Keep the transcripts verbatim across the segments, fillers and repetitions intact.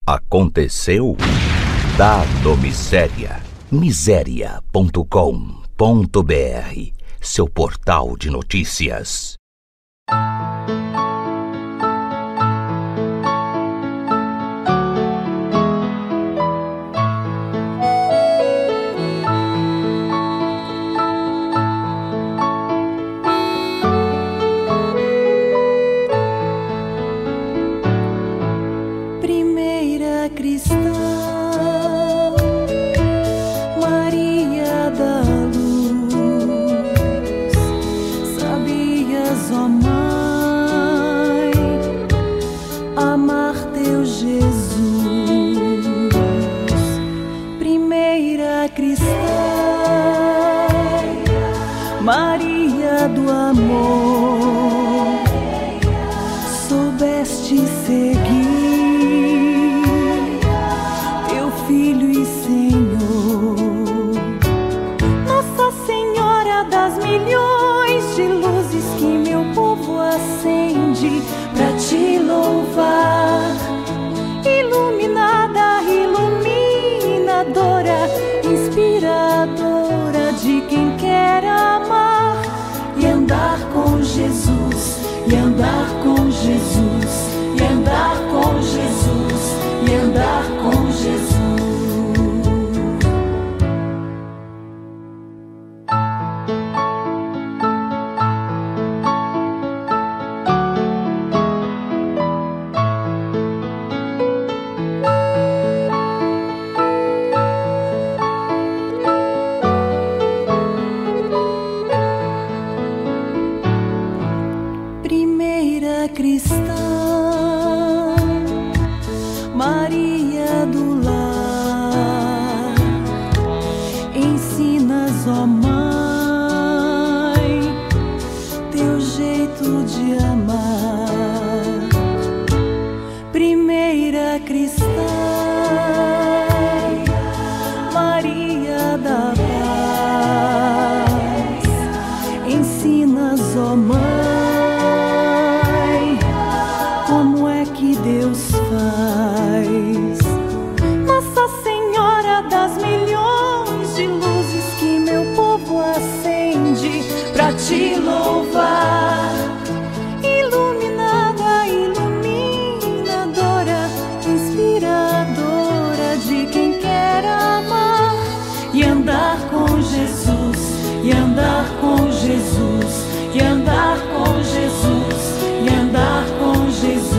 Aconteceu? Dado Miséria. miséria ponto com ponto br, seu portal de notícias. Primeira cristã, Maria da luz, sabias, ó mãe, amar teu Jesus. Primeira cristã, Maria do amor, soubeste seguir Filho e Senhor, Nossa Senhora das milhões de luzes que meu povo acende pra te louvar. Iluminada, iluminadora, inspiradora de quem quer amar e andar com Jesus, e andar com Jesus, e andar com Jesus, e andar com Jesus. Primeira cristã, Maria do lar, ensinas, ó mãe, teu jeito de amar. Primeira cristã, Maria da paz, ensinas, ó mãe, como é que Deus faz. Nossa Senhora das milhões de luzes que meu povo acende pra te louvar. Iluminada, iluminadora, inspiradora de quem quer amar e andar com Jesus, e andar com Jesus, e andar com Jesus, e andar com Jesus.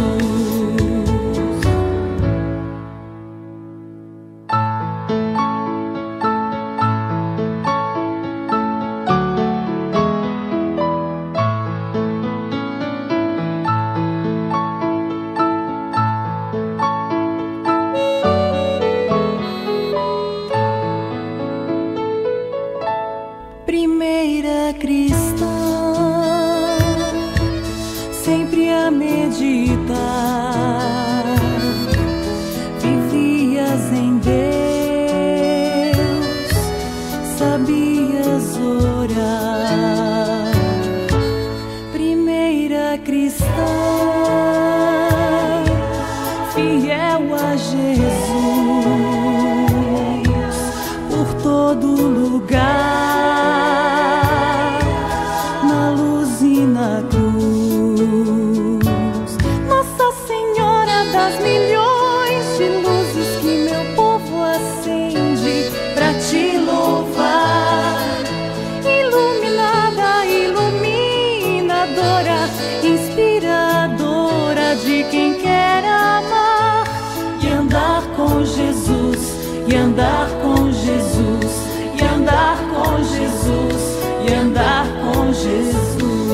Primeira cristã, sempre a meditar, vivias em Deus, sabias orar. Primeira cristã, fiel a Jesus, por todo lugar, na luz e na cruz. Nossa Senhora das milhões de luzes que meu povo acende pra te louvar. Iluminada, iluminadora, inspiradora de quem quer amar e andar com Jesus, e andar com Jesus, e andar com Jesus, e andar com Jesus.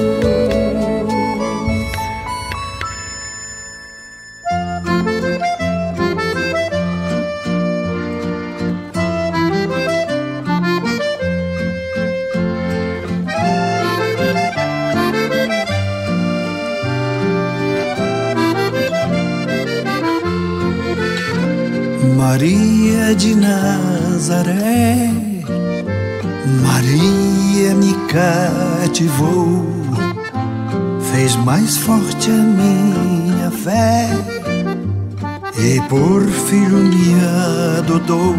Maria de Nazaré, Maria me cativou, fez mais forte a minha fé, e por filho me adotou.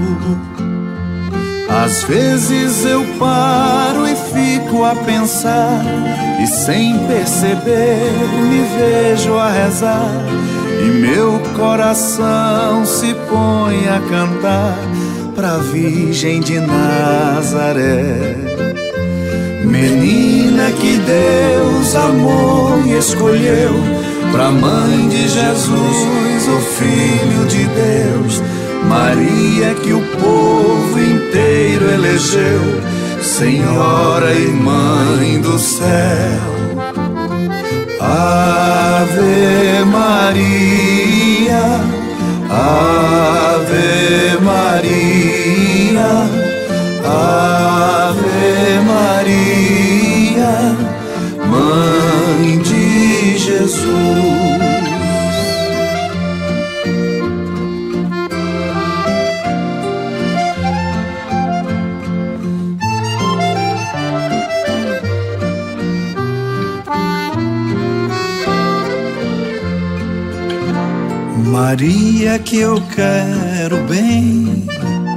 Às vezes eu paro e fico a pensar, e sem perceber me vejo a rezar, e meu coração se põe a cantar pra Virgem de Nazaré. Menina que Deus amou e escolheu pra mãe de Jesus, o Filho de Deus. Maria que o povo inteiro elegeu, Senhora e Mãe do céu. Ave Maria, Ave Maria, Ave Maria, Mãe de Jesus. Maria que eu quero bem,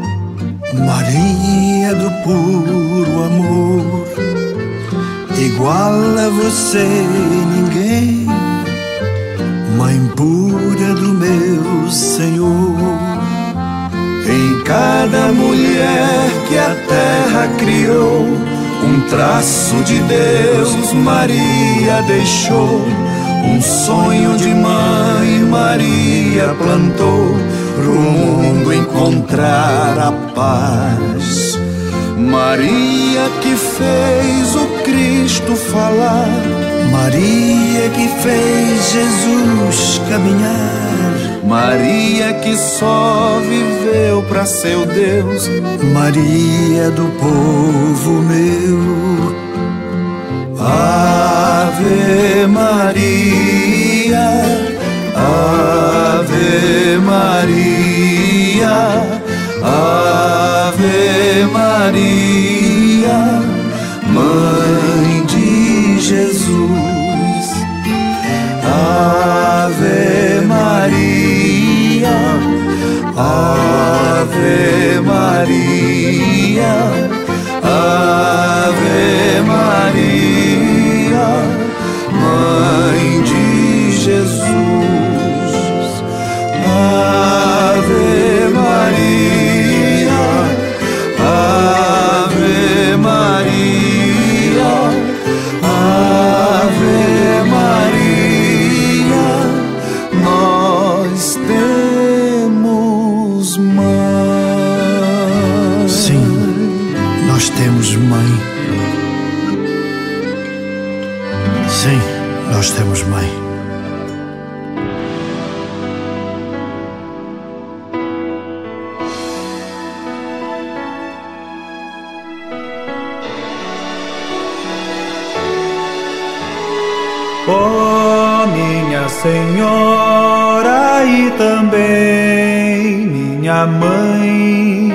Maria do puro amor, igual a você ninguém, Mãe pura do meu Senhor. Em cada mulher que a terra criou, um traço de Deus Maria deixou. Um sonho de mãe Maria plantou, pro mundo encontrar a paz. Maria que fez o Cristo falar, Maria que fez Jesus caminhar, Maria que só viveu pra seu Deus, Maria do povo meu. Ave Maria, Ave Maria, Ave Maria, Mãe de Jesus. Ave Maria, Ave Maria, Ave Maria, Mãe de Jesus. Ave Maria, Ave Maria, Ave Maria, nós temos mãe. Sim, nós temos mãe. Sim, nós temos mãe. Ó minha Senhora e também minha mãe,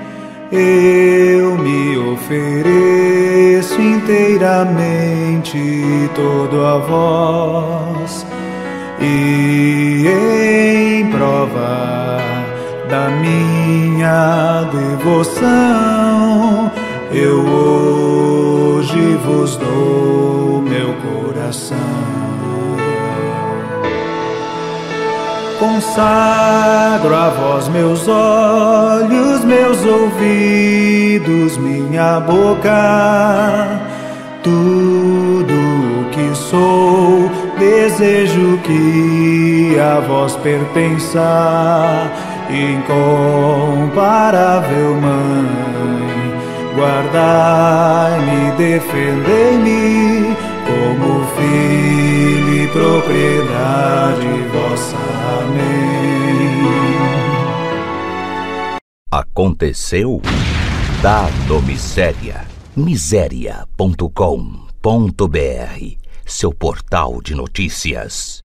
eu me ofereço inteiramente todo a vós, e em prova da minha devoção eu hoje vos dou meu coração. Consagro a vós meus olhos, meus ouvidos, minha boca, tudo o que sou, desejo que a vós pertença. Incomparável Mãe, guardai-me, defendei-me, como filho e propriedade vossa. Amém. Aconteceu? Dado Miséria. Miséria ponto com ponto br, seu portal de notícias.